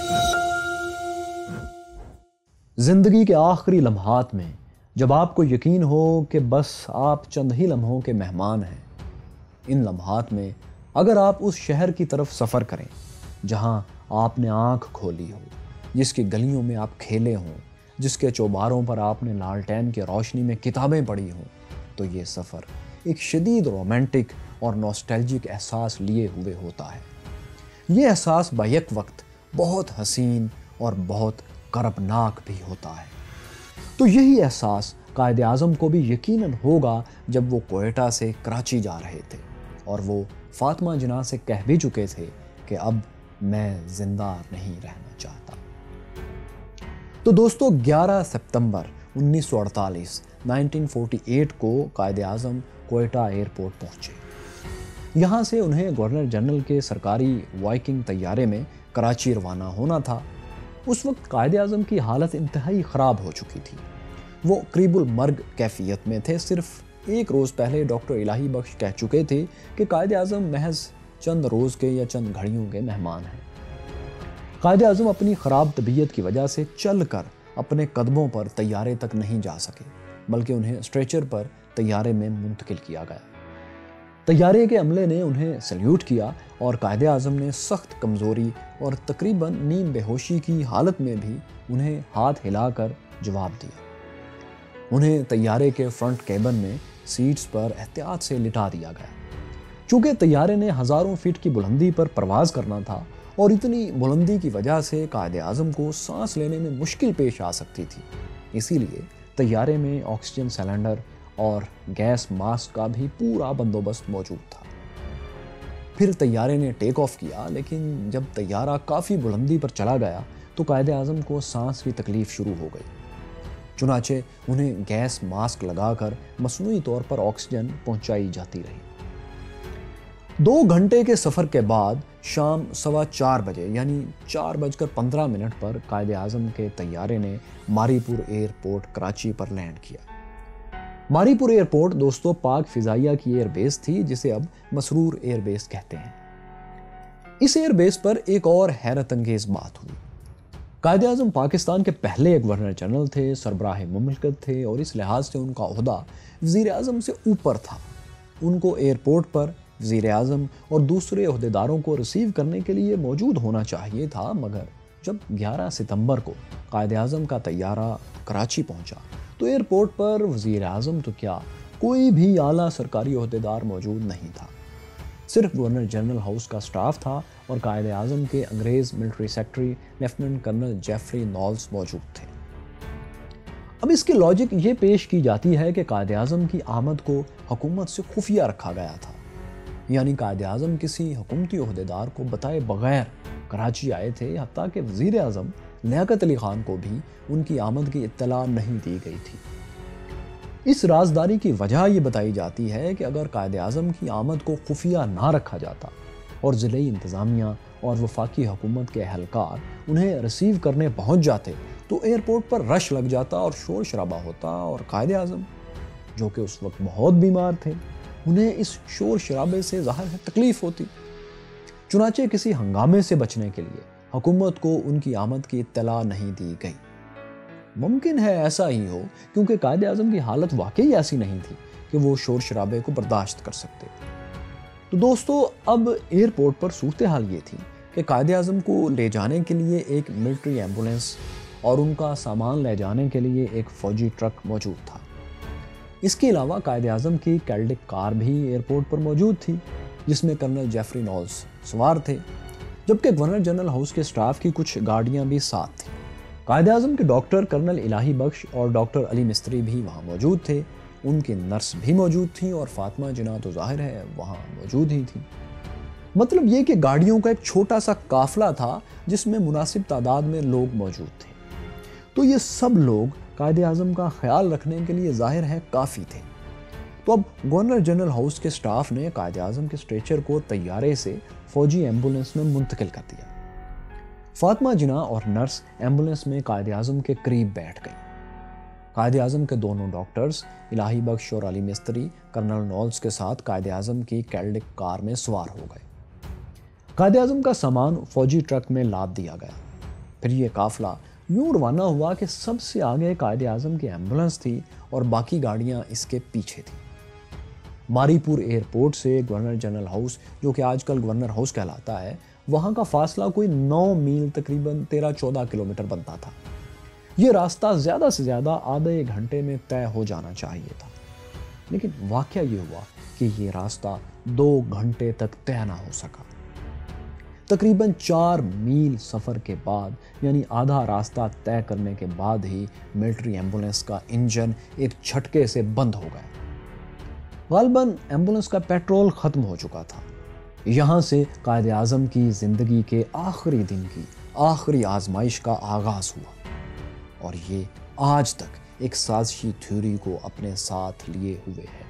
زندگی کے آخری لمحات میں جب آپ کو یقین ہو کہ بس آپ چند ہی لمحوں کے مہمان ہیں، ان لمحات میں اگر آپ اس شہر کی طرف سفر کریں جہاں آپ نے آنکھ کھولی ہو، جس کی گلیوں میں آپ کھیلے ہوں، جس کے چوباروں پر آپ نے لالٹین کی روشنی میں کتابیں پڑھی ہوں، تو یہ سفر ایک شدید رومانٹک اور نوسٹیلجک احساس لیے ہوئے ہوتا ہے۔ یہ احساس بیک وقت بہت حسین اور بہت کربناک بھی ہوتا ہے۔ تو یہی احساس قائد اعظم کو بھی یقیناً ہوگا جب وہ کوئٹہ سے کراچی جا رہے تھے اور وہ فاطمہ جناح سے کہہ بھی چکے تھے کہ اب میں زندہ نہیں رہنا چاہتا۔ تو دوستو 11 ستمبر 1948 کو قائد اعظم کوئٹہ ایئرپورٹ پہنچے۔ یہاں سے انہیں گورنر جنرل کے سرکاری وائکنگ طیارے میں کراچی روانہ ہونا تھا۔ اس وقت قائد اعظم کی حالت انتہائی خراب ہو چکی تھی۔ وہ قریب المرگ کیفیت میں تھے۔ صرف ایک روز پہلے ڈاکٹر الہی بخش کہہ چکے تھے کہ قائد اعظم محض چند روز کے یا چند گھڑیوں کے مہمان ہیں۔ قائد اعظم اپنی خراب طبیعت کی وجہ سے چل کر اپنے قدموں پر طیارے تک نہیں جا سکے، بلکہ انہیں اسٹریچر پر طیارے میں منتقل کیا گیا۔ طیارے کے عملے نے انہیں سلیوٹ کیا اور قائد اعظم نے سخت کمزوری اور تقریباً نیم بے ہوشی کی حالت میں بھی انہیں ہاتھ ہلا کر جواب دیا۔ انہیں طیارے کے فرنٹ کیبن میں سیٹس پر احتیاط سے لٹا دیا گیا۔ چونکہ طیارے نے ہزاروں فٹ کی بلندی پر پرواز کرنا تھا اور اتنی بلندی کی وجہ سے قائد اعظم کو سانس لینے میں مشکل پیش آ سکتی تھی، اسی لیے طیارے میں آکسیجن سلنڈر اور گیس ماسک کا بھی پورا بندوبست موجود تھا۔ پھر طیارے نے ٹیک آف کیا، لیکن جب طیارہ کافی بلندی پر چلا گیا تو قائد اعظم کو سانس کی تکلیف شروع ہو گئی۔ چنانچہ انہیں گیس ماسک لگا کر مصنوعی طور پر آکسیجن پہنچائی جاتی رہی۔ 2 گھنٹے کے سفر کے بعد شام 4:15 بجے یعنی 4:15 پر قائد اعظم کے طیارے نے ماری پور ایئرپورٹ کراچی پر لینڈ کیا۔ ماری پور ایئرپورٹ دوستو پاک فضائیہ کی ایئر بیس تھی، جسے اب مسرور ایئر بیس کہتے ہیں۔ اس ایئر بیس پر ایک اور حیرت انگیز بات ہوئی۔ قائد اعظم پاکستان کے پہلے گورنر جنرل تھے، سربراہ مملکت تھے اور اس لحاظ سے ان کا عہدہ وزیر اعظم سے اوپر تھا۔ ان کو ایئرپورٹ پر وزیر اعظم اور دوسرے عہدیداروں کو ریسیو کرنے کے لیے موجود ہونا چاہیے تھا، مگر جب 11 ستمبر کو قائد اعظم کا طیارہ کراچی پہنچا تو ایئرپورٹ پر وزیر اعظم تو کیا کوئی بھی اعلیٰ سرکاری عہدیدار موجود نہیں تھا۔ صرف گورنر جنرل ہاؤس کا سٹاف تھا اور قائد اعظم کے انگریز military secretary lieutenant colonel Geoffrey Knowles موجود تھے۔ اب اس کی لاجک یہ پیش کی جاتی ہے کہ قائد اعظم کی آمد کو حکومت سے خفیہ رکھا گیا تھا، یعنی قائد اعظم کسی حکومتی عہدیدار کو بتائے بغیر کراچی آئے تھے، حتیٰ کہ وزیر اعظم لیاقت علی خان کو بھی ان کی آمد کی اطلاع نہیں دی گئی تھی۔ اس رازداری کی وجہ یہ بتائی جاتی ہے کہ اگر قائد اعظم کی آمد کو خفیہ نہ رکھا جاتا اور ضلعی انتظامیہ اور وفاقی حکومت کے اہلکار انہیں ریسیو کرنے پہنچ جاتے تو ایئرپورٹ پر رش لگ جاتا اور شور شرابہ ہوتا، اور قائد اعظم جو کہ اس وقت بہت بیمار تھے انہیں اس شور شرابے سے ظاہر ہے تکلیف ہوتی۔ چنانچہ کسی ہنگامے سے بچنے کے لیے حکومت کو ان کی آمد کی اطلاع نہیں دی گئی۔ ممکن ہے ایسا ہی ہو کیونکہ قائد اعظم کی حالت واقعی ایسی نہیں تھی کہ وہ شور شرابے کو برداشت کر سکتے۔ تو دوستو اب ایئرپورٹ پر صورتحال یہ تھی کہ قائد اعظم کو لے جانے کے لیے ایک ملٹری ایمبولینس اور ان کا سامان لے جانے کے لیے ایک فوجی ٹرک موجود تھا۔ اس کے علاوہ قائد اعظم کی کیلڈک کار بھی ایئرپورٹ پر موجود تھی، جس میں کرنل جیفری نالز سوار تھے، جبکہ گورنر جنرل ہاؤس کے سٹاف کی کچھ گاڑیاں بھی ساتھ تھیں۔ قائد اعظم کے ڈاکٹر کرنل الہی بخش اور ڈاکٹر علی مستری بھی وہاں موجود تھے، ان کی نرس بھی موجود تھیں اور فاطمہ جناح تو ظاہر ہے وہاں موجود ہی تھیں۔ مطلب یہ کہ گاڑیوں کا ایک چھوٹا سا قافلہ تھا جس میں مناسب تعداد میں لوگ موجود تھے۔ تو یہ سب لوگ قائد اعظم کا خیال رکھنے کے لیے ظاہر ہے کافی تھے۔ تو اب گورنر جنرل ہاؤس کے سٹاف نے قائد اعظم کے اسٹریچر کو طیارے سے فوجی ایمبولینس میں منتقل کر دیا۔ فاطمہ جناح اور نرس ایمبولینس میں قائد اعظم کے قریب بیٹھ گئی۔ قائد اعظم کے دونوں ڈاکٹرز الہی بخش اور علی مستری کرنل نالز کے ساتھ قائد اعظم کی کیلڈک کار میں سوار ہو گئے۔ قائد اعظم کا سامان فوجی ٹرک میں لاد دیا گیا۔ پھر یہ قافلہ یوں روانہ ہوا کہ سب سے آگے قائد اعظم کی ایمبولنس تھی اور باقی گاڑیاں اس کے پیچھے تھیں۔ ماری پور ایئرپورٹ سے گورنر جنرل ہاؤس، جو کہ آج کل گورنر ہاؤس کہلاتا ہے، وہاں کا فاصلہ کوئی 9 میل، تقریباً 13-14 کلومیٹر بنتا تھا۔ یہ راستہ زیادہ سے زیادہ آدھے ایک گھنٹے میں طے ہو جانا چاہیے تھا، لیکن واقعہ یہ ہوا کہ یہ راستہ 2 گھنٹے تک طے نہ ہو سکا۔ تقریباً 4 میل سفر کے بعد، یعنی آدھا راستہ طے کرنے کے بعد ہی ملٹری ایمبولنس کا انجن ایک جھٹکے سے بند ہو گیا۔ غالباً ایمبولنس کا پیٹرول ختم ہو چکا تھا۔ یہاں سے قائد اعظم کی زندگی کے آخری دن کی آخری آزمائش کا آغاز ہوا، اور یہ آج تک ایک سازشی تھیوری کو اپنے ساتھ لیے ہوئے ہے۔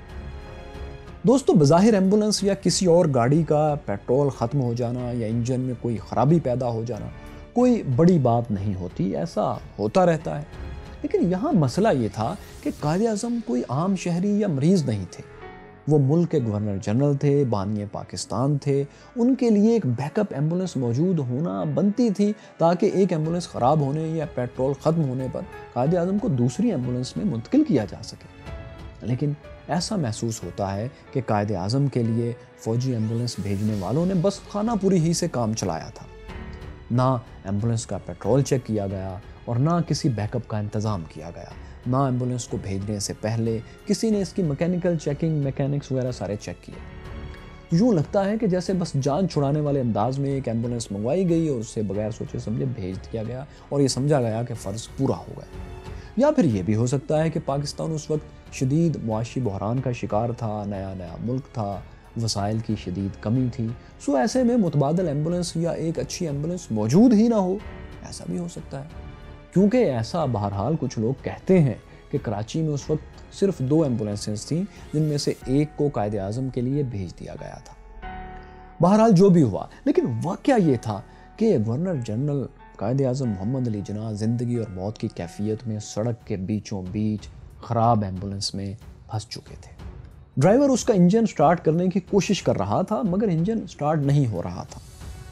دوستو، بظاہر ایمبولنس یا کسی اور گاڑی کا پیٹرول ختم ہو جانا یا انجن میں کوئی خرابی پیدا ہو جانا کوئی بڑی بات نہیں ہوتی، ایسا ہوتا رہتا ہے۔ لیکن یہاں مسئلہ یہ تھا کہ قائد اعظم کوئی عام شہری یا مریض نہیں تھے، وہ ملک کے گورنر جنرل تھے، بانی پاکستان تھے۔ ان کے لیے ایک بیک اپ ایمبولنس موجود ہونا بنتی تھی، تاکہ ایک ایمبولنس خراب ہونے یا پیٹرول ختم ہونے پر قائد اعظم کو دوسری ایمبولنس میں منتقل کیا جا سکے۔ لیکن ایسا محسوس ہوتا ہے کہ قائد اعظم کے لیے فوجی ایمبولنس بھیجنے والوں نے بس خانہ پوری ہی سے کام چلایا تھا۔ نہ ایمبولنس کا پیٹرول چیک کیا گیا اور نہ کسی بیک اپ کا انتظام کیا گیا، نہ ایمبولنس کو بھیجنے سے پہلے کسی نے اس کی میکینیکل چیکنگ، میکینکس وغیرہ سارے چیک کیے۔ یوں لگتا ہے کہ جیسے بس جان چھڑانے والے انداز میں ایک ایمبولنس منگوائی گئی اور اسے بغیر سوچے سمجھے بھیج دیا گیا، اور یہ سمجھا گیا کہ فرض پورا ہو گیا۔ یا پھر یہ بھی ہو سکتا ہے کہ پاکستان اس وقت شدید معاشی بحران کا شکار تھا، نیا ملک تھا، وسائل کی شدید کمی تھی، سو ایسے میں متبادل ایمبولنس یا ایک اچھی ایمبولنس موجود ہی نہ ہو، ایسا بھی ہو سکتا ہے۔ کیونکہ ایسا بہرحال کچھ لوگ کہتے ہیں کہ کراچی میں اس وقت صرف 2 ایمبولنسز تھیں، جن میں سے ایک کو قائد اعظم کے لیے بھیج دیا گیا تھا۔ بہرحال جو بھی ہوا، لیکن واقعہ یہ تھا کہ گورنر جنرل قائد اعظم محمد علی جناح زندگی اور موت کی کیفیت میں سڑک کے بیچوں بیچ خراب ایمبولنس میں پھنس چکے تھے۔ ڈرائیور اس کا انجن سٹارٹ کرنے کی کوشش کر رہا تھا، مگر انجن سٹارٹ نہیں ہو رہا تھا۔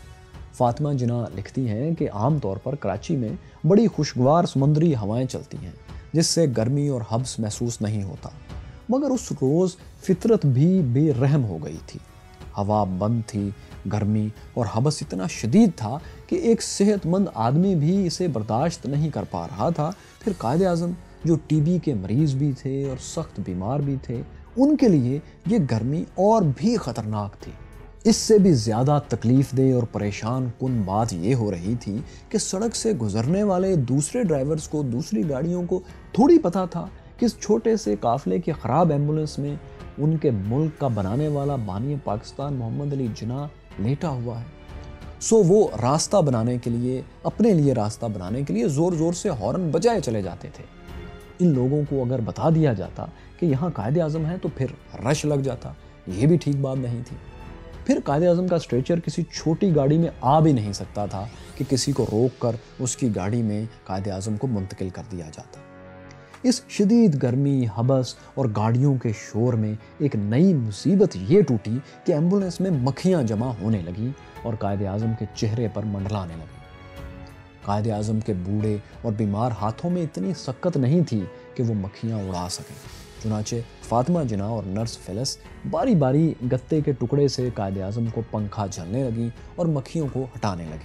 فاطمہ جناح لکھتی ہیں کہ عام طور پر کراچی میں بڑی خوشگوار سمندری ہوائیں چلتی ہیں، جس سے گرمی اور حبس محسوس نہیں ہوتا، مگر اس روز فطرت بھی بے رحم ہو گئی تھی۔ ہوا بند تھی، گرمی اور حبس اتنا شدید تھا کہ ایک صحت مند آدمی بھی اسے برداشت نہیں کر پا رہا تھا۔ پھر قائد اعظم، جو ٹی بی کے مریض بھی تھے اور سخت بیمار بھی تھے، ان کے لیے یہ گرمی اور بھی خطرناک تھی۔ اس سے بھی زیادہ تکلیف دہ اور پریشان کن بات یہ ہو رہی تھی کہ سڑک سے گزرنے والے دوسرے ڈرائیورز کو، دوسری گاڑیوں کو تھوڑی پتہ تھا کہ اس چھوٹے سے قافلے کی خراب ایمبولنس میں ان کے ملک کا بنانے والا بانی پاکستان محمد علی جناح لیٹا ہوا ہے۔ سو وہ راستہ بنانے کے لیے، اپنے لیے راستہ بنانے کے لیے زور زور سے ہارن بجائے چلے جاتے تھے۔ ان لوگوں کو اگر بتا دیا جاتا کہ یہاں قائد اعظم ہے تو پھر رش لگ جاتا، یہ بھی ٹھیک بات نہیں تھی۔ پھر قائد اعظم کا اسٹریچر کسی چھوٹی گاڑی میں آ بھی نہیں سکتا تھا کہ کسی کو روک کر اس کی گاڑی میں قائد اعظم کو منتقل کر دیا جاتا۔ اس شدید گرمی، حبس اور گاڑیوں کے شور میں ایک نئی مصیبت یہ ٹوٹی کہ ایمبولنس میں مکھیاں جمع ہونے لگیں اور قائد اعظم کے چہرے پر منڈلانے لگیں۔ قائد اعظم کے بوڑھے اور بیمار ہاتھوں میں اتنی سکت نہیں تھی کہ وہ مکھیاں اڑا سکیں۔ چنانچہ فاطمہ جناح اور نرس فلس باری باری گتے کے ٹکڑے سے قائد اعظم کو پنکھا جھلنے لگیں اور مکھیوں کو ہٹانے لگیں۔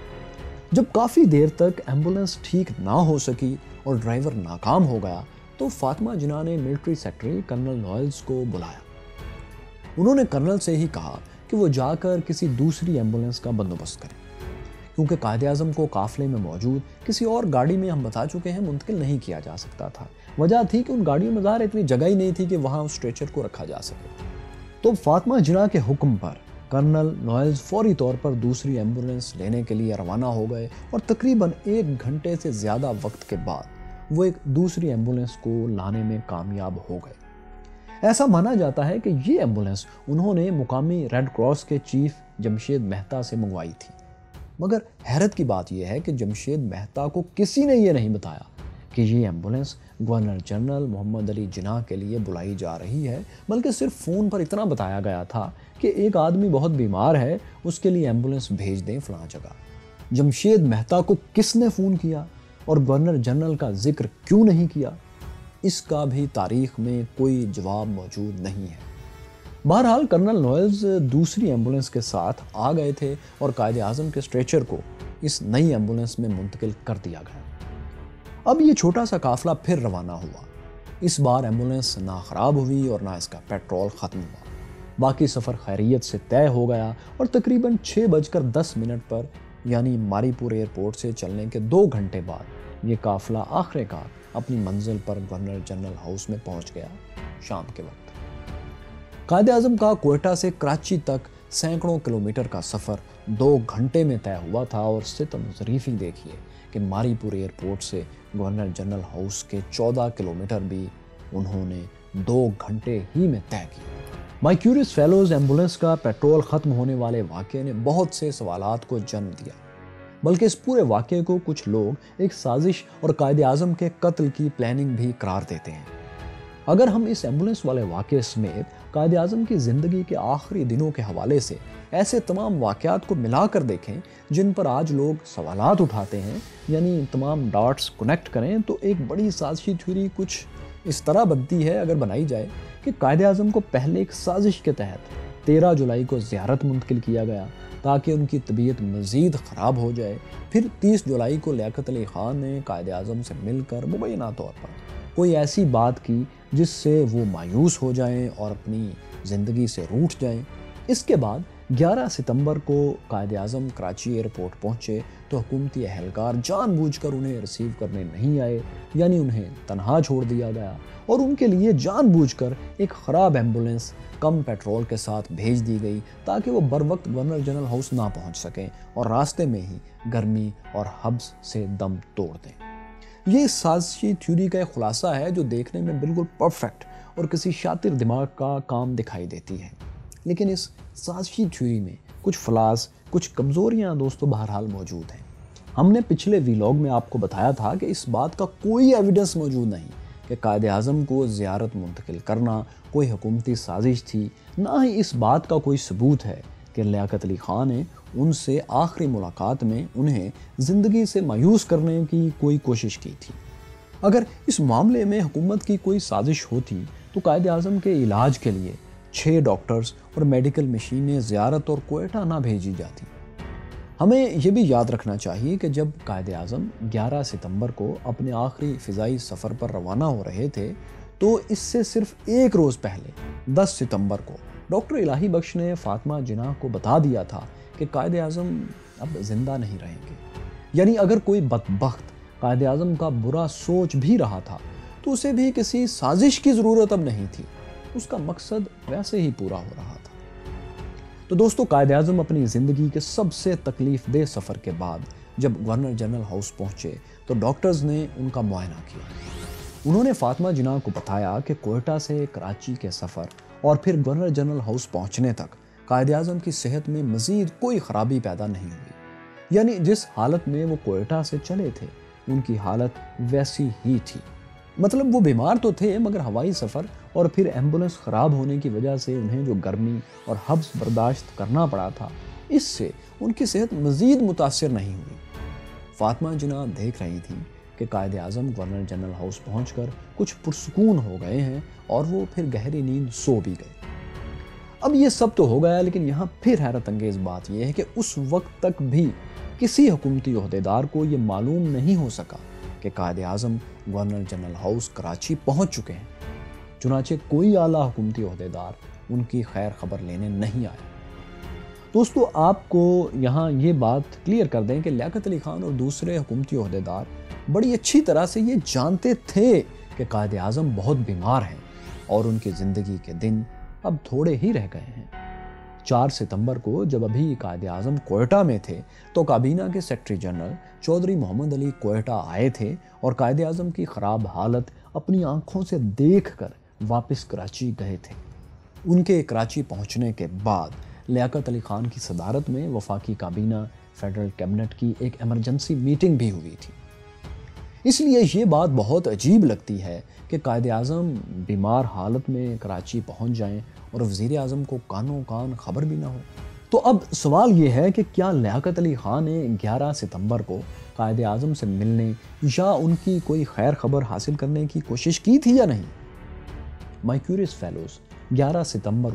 جب کافی دیر تک ایمبولنس ٹھیک نہ ہو سکی اور ڈرائیور ناکام ہو گیا تو فاطمہ جناح نے ملٹری سیکرٹری کرنل نوئلز کو بلایا۔ انہوں نے کرنل سے ہی کہا کہ وہ جا کر کسی دوسری ایمبولنس کا بندوبست کریں، کیونکہ قائد اعظم کو قافلے میں موجود کسی اور گاڑی میں، ہم بتا چکے ہیں، منتقل نہیں کیا جا سکتا تھا۔ وجہ تھی کہ ان گاڑیوں میں ظاہر اتنی جگہ ہی نہیں تھی کہ وہاں اس اسٹریچر کو رکھا جا سکے۔ تو فاطمہ جناح کے حکم پر کرنل نوئلز فوری طور پر دوسری ایمبولنس لینے کے لیے روانہ ہو گئے اور تقریباً 1 گھنٹے سے زیادہ وقت کے بعد وہ ایک دوسری ایمبولنس کو لانے میں کامیاب ہو گئے۔ ایسا مانا جاتا ہے کہ یہ ایمبولنس انہوں نے مقامی ریڈ کراس کے چیف جمشید مہتا سے منگوائی تھی، مگر حیرت کی بات یہ ہے کہ جمشید مہتا کو کسی نے یہ نہیں بتایا کہ یہ ambulance governor general Muhammad Ali Jinnah کے لیے بلائی جا رہی ہے، بلکہ صرف فون پر اتنا بتایا گیا تھا کہ ایک آدمی بہت بیمار ہے، اس کے لیے ایمبولنس بھیج دیں فلاں جگہ۔ जमशेद मेहता को किसने फ़ोन किया और गवर्नर जनरल का जिक्र क्यों नहीं किया, इसका भी तारीख में कोई जवाब मौजूद नहीं है। बहरहाल कर्नल नॉयल्स दूसरी एम्बुलेंस के साथ आ गए थे और कायदे आज़म के स्ट्रेचर को इस नई एम्बुलेंस में मुंतकिल कर दिया गया। अब ये छोटा सा काफिला फिर रवाना हुआ। इस बार एम्बुलेंस ना ख़राब हुई और ना इसका पेट्रोल ख़त्म हुआ। बाकी सफ़र खैरियत से तय हो गया और तकरीबन 6:10 पर यानी मारीपुर एयरपोर्ट से चलने के 2 घंटे बाद ये काफिला आखिरकार अपनी मंजिल पर गवर्नर जनरल हाउस में पहुंच गया। शाम के वक्त कायदे आज़म का कोयटा से कराची तक सैकड़ों किलोमीटर का सफ़र 2 घंटे में तय हुआ था और सितम ज़रीफ़ी देखिए कि मारीपुर एयरपोर्ट से गवर्नर जनरल हाउस के 14 किलोमीटर भी उन्होंने 2 घंटे ही में तय किए। माई क्यूरियस फेलोज एम्बुलेंस का पेट्रोल ख़त्म होने वाले वाक़े ने बहुत से सवालात को जन्म दिया, बल्कि इस पूरे वाक़े को कुछ लोग एक साजिश और कायदे आज़म के कत्ल की प्लानिंग भी करार देते हैं। अगर हम इस एम्बुलेंस वाले वाक़े समेत कायदे आज़म की ज़िंदगी के आखिरी दिनों के हवाले से ऐसे तमाम वाक़यात को मिलाकर देखें जिन पर आज लोग सवालात उठाते हैं, यानी तमाम डॉट्स कनेक्ट करें, तो एक बड़ी साजिशी थ्योरी कुछ इस तरह बनती है अगर बनाई जाए कि कायदे आज़म को पहले एक साजिश के तहत 13 जुलाई को ज़ियारत मुंतकिल किया गया ताकि उनकी तबीयत मज़ीद ख़राब हो जाए। फिर 30 जुलाई को लियाकत अली ख़ान ने कायदे आज़म से मिलकर मुबैना तौर पर कोई ऐसी बात की जिससे वो मायूस हो जाएं और अपनी ज़िंदगी से रूठ जाएं। इसके बाद 11 सितंबर को कायदे आज़म कराची एयरपोर्ट पहुँचे तो हुकूमती अहलकार जानबूझकर उन्हें रिसीव करने नहीं आए, यानी उन्हें तनहा छोड़ दिया गया और उनके लिए जानबूझकर एक ख़राब एम्बुलेंस कम पेट्रोल के साथ भेज दी गई ताकि वो बर वक्त गवर्नर जनरल हाउस ना पहुँच सकें और रास्ते में ही गर्मी और हब्स से दम तोड़ दें। ये साजिशी थ्योरी का एक खुलासा है जो देखने में बिल्कुल परफेक्ट और किसी शातिर दिमाग का काम दिखाई देती है, लेकिन इस साजिशी थ्योरी में कुछ फ्लास, कुछ कमज़ोरियाँ दोस्तों बहरहाल मौजूद हैं। हमने पिछले वीलॉग में आपको बताया था कि इस बात का कोई एविडेंस मौजूद नहीं कि कायदे आज़म को ज़ियारत मुंतकिल करना कोई हुकूमती साजिश थी, ना ही इस बात का कोई सबूत है कि लियाकत अली ख़ान ने उनसे आखिरी मुलाकात में उन्हें ज़िंदगी से मायूस करने की कोई कोशिश की थी। अगर इस मामले में हुकूमत की कोई साजिश होती तो कायदे आज़म के इलाज के लिए 6 डॉक्टर्स और मेडिकल मशीनें ज़ियारत और कोयटा ना भेजी जाती। हमें यह भी याद रखना चाहिए कि जब कायदे आज़म 11 सितंबर को अपने आखिरी फ़िज़ाई सफ़र पर रवाना हो रहे थे तो इससे सिर्फ एक रोज़ पहले 10 सितंबर को डॉक्टर इलाही बख्श ने फातिमा जिन्ना को बता दिया था कि कायदे आज़म अब ज़िंदा नहीं रहेंगे। यानी अगर कोई बदबख्त कायदे आज़म का बुरा सोच भी रहा था तो उसे भी किसी साजिश की ज़रूरत अब नहीं थी, उसका मकसद वैसे ही पूरा हो रहा था। तो दोस्तों, कायदे आज़म अपनी ज़िंदगी के सबसे तकलीफ़ दह सफ़र के बाद जब गवर्नर जनरल हाउस पहुँचे तो डॉक्टर्स ने उनका मुआयना किया। उन्होंने फातिमा जिन्ना को बताया कि कोयटा से कराची के सफ़र और फिर गवर्नर जनरल हाउस पहुँचने तक कायदे आज़म की सेहत में मज़ीद कोई ख़राबी पैदा नहीं हुई, यानी जिस हालत में वो कोयटा से चले थे उनकी हालत वैसी ही थी। मतलब वो बीमार तो थे मगर हवाई सफ़र और फिर एम्बुलेंस ख़राब होने की वजह से उन्हें जो गर्मी और हब्स बर्दाश्त करना पड़ा था, इससे उनकी सेहत मज़ीद मुतासिर नहीं हुई। फातिमा जिन्ना देख रही थी कि Quaid Azam governor general house पहुंचकर कुछ पुरसुकून हो गए हैं और वो फिर गहरी नींद सो भी गए। अब ये सब तो हो गया, लेकिन यहाँ फिर हैरत अंगेज़ बात यह है कि उस वक्त तक भी किसी हुकूमती ओहदेदार को ये मालूम नहीं हो सका कि Quaid Azam governor general house Karachi पहुँच चुके हैं। चुनाचे कोई आला हुकूमती ओहदेदार उनकी खैर खबर लेने नहीं आया। दोस्तों, आपको यहाँ ये बात क्लियर कर दें कि लियाकत अली ख़ान और दूसरे हुकूमती ओहदेदार बड़ी अच्छी तरह से ये जानते थे कि कायदे आज़म बहुत बीमार हैं और उनकी ज़िंदगी के दिन अब थोड़े ही रह गए हैं। 4 सितंबर को जब अभी कायदे आज़म कोयटा में थे तो काबीना के सेक्रेटरी जनरल चौधरी मोहम्मद अली कोयटा आए थे और कायदे आज़म की ख़राब हालत अपनी आंखों से देखकर वापस कराची गए थे। उनके कराची पहुंचने के बाद लियाकत अली ख़ान की सदारत में वफाकी काबीना फेडरल कैबिनेट की एक एमरजेंसी मीटिंग भी हुई थी। इसलिए ये बात बहुत अजीब लगती है कि कायदे आज़म बीमार हालत में कराची पहुंच जाएं और वज़ीर आज़म को कानों कान खबर भी ना हो। تو اب سوال یہ ہے کہ کیا لیاقت علی خان نے 11 ستمبر کو قائد اعظم سے ملنے یا ان کی کوئی خیر خبر حاصل کرنے کی کوشش کی تھی یا نہیں؟ مائی کیوریس فیلوز 11 ستمبر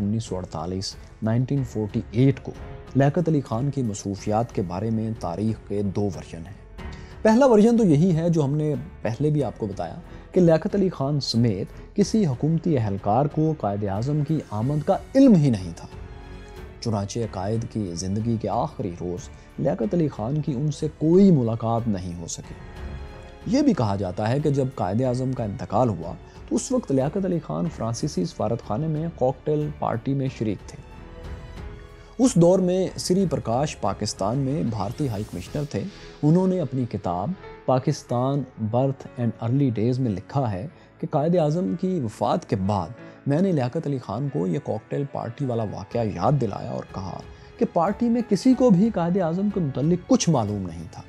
1948 کو لیاقت علی خان کی مصروفیات کے بارے میں تاریخ کے 2 ورژن ہیں۔ پہلا ورژن تو یہی ہے جو ہم نے پہلے بھی آپ کو بتایا کہ لیاقت علی خان سمیت کسی حکومتی اہلکار کو قائد اعظم کی آمد کا علم ہی نہیں تھا۔ چنانچہ قائد کی زندگی کے آخری روز لیاقت علی خان کی ان سے کوئی ملاقات نہیں ہو سکی۔ یہ بھی کہا جاتا ہے کہ جب قائد اعظم کا انتقال ہوا تو اس وقت لیاقت علی خان فرانسیسی سفارت خانے میں کاکٹیل پارٹی میں شریک تھے۔ اس دور میں سری پرکاش پاکستان میں بھارتی ہائی کمشنر تھے۔ انہوں نے اپنی کتاب Pakistan birth and early days میں لکھا ہے کہ قائد اعظم کی وفات کے بعد میں نے لیاقت علی خان کو یہ کاکٹیل پارٹی والا واقعہ یاد دلایا اور کہا کہ پارٹی میں کسی کو بھی قائد اعظم کے متعلق کچھ معلوم نہیں تھا۔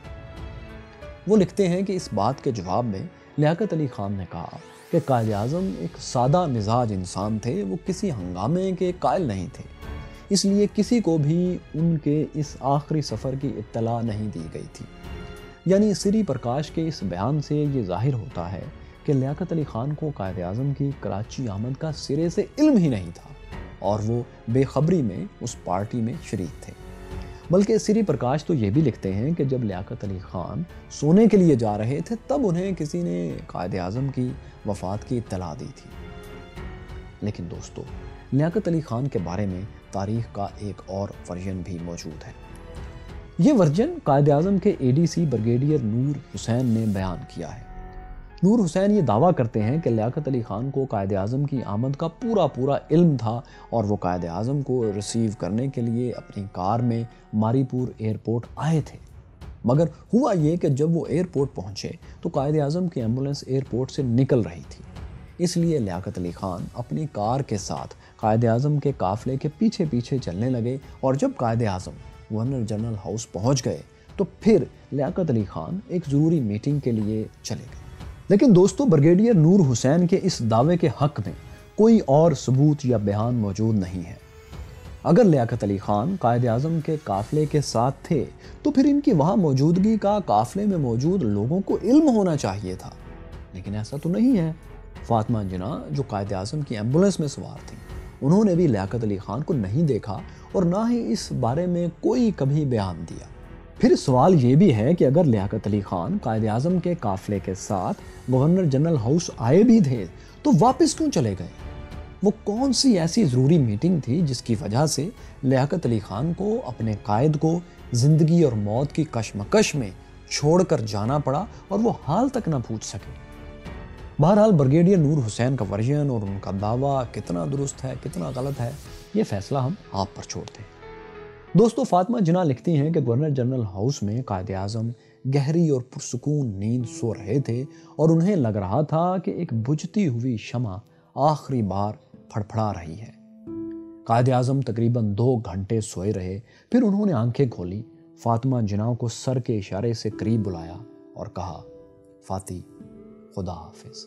وہ لکھتے ہیں کہ اس بات کے جواب میں لیاقت علی خان نے کہا کہ قائد اعظم ایک سادہ مزاج انسان تھے، وہ کسی ہنگامے کے قائل نہیں تھے، اس لیے کسی کو بھی ان کے اس آخری سفر کی اطلاع نہیں دی گئی تھی۔ یعنی سری پرکاش کے اس بیان سے یہ ظاہر ہوتا ہے کہ لیاقت علی خان کو قائد اعظم کی کراچی آمد کا سرے سے علم ہی نہیں تھا اور وہ بے خبری میں اس پارٹی میں شریک تھے۔ بلکہ سری پرکاش تو یہ بھی لکھتے ہیں کہ جب لیاقت علی خان سونے کے لیے جا رہے تھے تب انہیں کسی نے قائد اعظم کی وفات کی اطلاع دی تھی۔ لیکن دوستو، لیاقت علی خان کے بارے میں تاریخ کا ایک اور ورژن بھی موجود ہے۔ یہ ورژن قائد اعظم کے ADC بریگیڈیئر نور حسین نے بیان کیا ہے۔ نور حسین یہ دعویٰ کرتے ہیں کہ لیاقت علی خان کو قائد اعظم کی آمد کا پورا علم تھا اور وہ قائد اعظم کو ریسیو کرنے کے لیے اپنی کار میں ماری پور ایئرپورٹ آئے تھے۔ مگر ہوا یہ کہ جب وہ ایئرپورٹ پہنچے تو قائد اعظم کی ایمبولینس ایئرپورٹ سے نکل رہی تھی، اس لیے لیاقت علی خان اپنی کار کے ساتھ قائد اعظم کے قافلے کے پیچھے چلنے لگے اور جب Quaid Azam governor general house پہنچ گئے تو پھر لیاقت علی خان ایک ضروری میٹنگ کے لیے چلے گئے۔ لیکن دوستو، بریگیڈیئر نور حسین کے اس دعوے کے حق میں کوئی اور ثبوت یا بیان موجود نہیں ہے۔ اگر لیاقت علی خان قائد اعظم کے قافلے کے ساتھ تھے تو پھر ان کی وہاں موجودگی کا قافلے میں موجود لوگوں کو علم ہونا چاہیے تھا، لیکن ایسا تو نہیں ہے۔ فاطمہ جناح جو قائد اعظم کی ایمبولینس میں سوار تھیں، انہوں نے بھی لیاقت علی خان کو نہیں دیکھا اور نہ ہی اس بارے میں کوئی کبھی بیان دیا۔ پھر سوال یہ بھی ہے کہ اگر لیاقت علی خان قائد اعظم کے قافلے کے ساتھ گورنر جنرل ہاؤس آئے بھی تھے تو واپس کیوں چلے گئے؟ وہ کون سی ایسی ضروری میٹنگ تھی جس کی وجہ سے لیاقت علی خان کو اپنے قائد کو زندگی اور موت کی کشمکش میں چھوڑ کر جانا پڑا اور وہ حال تک نہ پوچھ سکے؟ بہرحال بریگیڈیئر نور حسین کا ورژن اور ان کا دعویٰ کتنا درست ہے کتنا غلط ہے، یہ فیصلہ ہم آپ پر چھوڑتے ہیں۔ دوستو، فاطمہ جناح لکھتی ہیں کہ گورنر جنرل ہاؤس میں قائد اعظم گہری اور پرسکون نیند سو رہے تھے اور انہیں لگ رہا تھا کہ ایک بجھتی ہوئی شمع آخری بار پھڑپھڑا رہی ہے۔ قائد اعظم تقریباً 2 گھنٹے سوئے رہے، پھر انہوں نے آنکھیں کھولی، فاطمہ جناح کو سر کے اشارے سے قریب بلایا اور کہا، فاطی، خدا حافظ۔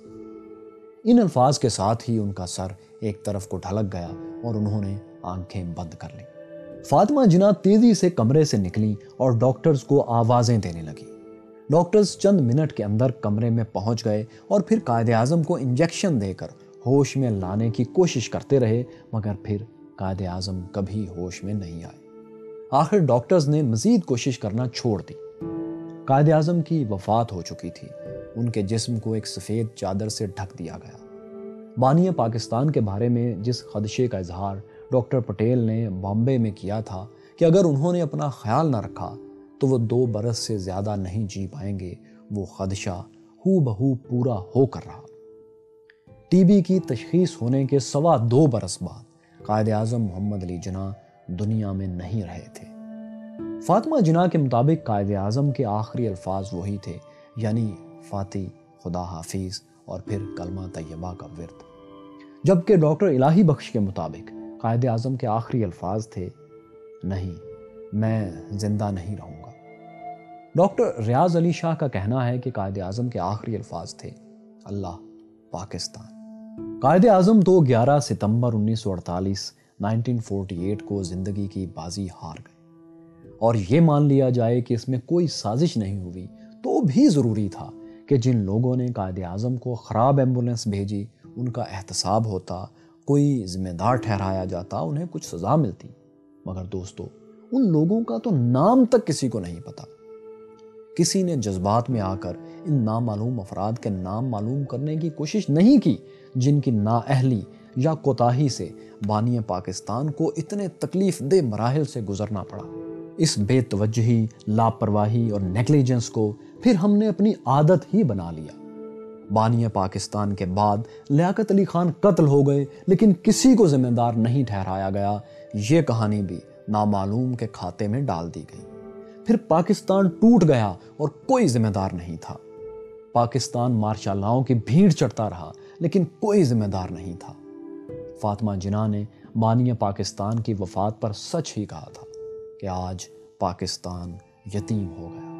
ان الفاظ کے ساتھ ہی ان کا سر ایک طرف کو ڈھلک گیا اور انہوں نے آنکھیں بند کر لیں۔ فاطمہ جناح تیزی سے کمرے سے نکلیں اور ڈاکٹرز کو آوازیں دینے لگیں۔ ڈاکٹرز چند منٹ کے اندر کمرے میں پہنچ گئے اور پھر قائد اعظم کو انجیکشن دے کر ہوش میں لانے کی کوشش کرتے رہے، مگر پھر قائد اعظم کبھی ہوش میں نہیں آئے۔ آخر ڈاکٹرز نے مزید کوشش کرنا چھوڑ دی۔ قائد اعظم کی وفات ہو چکی تھی، ان کے جسم کو ایک سفید چادر سے ڈھک دیا گیا۔ بانی پاکستان کے بارے میں جس خدشے کا اظہار ڈاکٹر پٹیل نے بامبے میں کیا تھا کہ اگر انہوں نے اپنا خیال نہ رکھا تو وہ 2 برس سے زیادہ نہیں جی پائیں گے، وہ خدشہ ہو بہو پورا ہو کر رہا۔ TB کی تشخیص ہونے کے 2.25 برس بعد قائد اعظم محمد علی جناح دنیا میں نہیں رہے تھے۔ فاطمہ جناح کے مطابق قائد اعظم کے آخری الفاظ وہی تھے، یعنی فاتح، خدا حافظ اور پھر کلمہ طیبہ کا ورد، جبکہ ڈاکٹر الہی بخش کے مطابق قائد اعظم کے آخری الفاظ تھے، نہیں، میں زندہ نہیں رہوں گا۔ ڈاکٹر ریاض علی شاہ کا کہنا ہے کہ قائد اعظم کے آخری الفاظ تھے، اللہ پاکستان۔ قائد اعظم تو 11 ستمبر 1948 1948 کو زندگی کی بازی ہار گئے، اور یہ مان لیا جائے کہ اس میں کوئی سازش نہیں ہوئی تو بھی ضروری تھا کہ جن لوگوں نے قائد اعظم کو خراب ایمبولینس بھیجی ان کا احتساب ہوتا، کوئی ذمہ دار ٹھہرایا جاتا، انہیں کچھ سزا ملتی۔ مگر دوستو، ان لوگوں کا تو نام تک کسی کو نہیں پتا۔ کسی نے جذبات میں آ کر ان نامعلوم افراد کے نام معلوم کرنے کی کوشش نہیں کی جن کی نااہلی یا کوتاہی سے بانی پاکستان کو اتنے تکلیف دہ مراحل سے گزرنا پڑا۔ اس بے توجہی، لاپرواہی اور نیگلیجنس کو پھر ہم نے اپنی عادت ہی بنا لیا۔ بانی پاکستان کے بعد لیاقت علی خان قتل ہو گئے لیکن کسی کو ذمہ دار نہیں ٹھہرایا گیا، یہ کہانی بھی نامعلوم کے کھاتے میں ڈال دی گئی۔ پھر پاکستان ٹوٹ گیا اور کوئی ذمہ دار نہیں تھا۔ پاکستان مارشاء لاؤں کی بھیڑ چڑھتا رہا لیکن کوئی ذمہ دار نہیں تھا۔ فاطمہ جناح نے بانی پاکستان کی وفات پر سچ ہی کہا تھا کہ آج پاکستان یتیم ہو گیا۔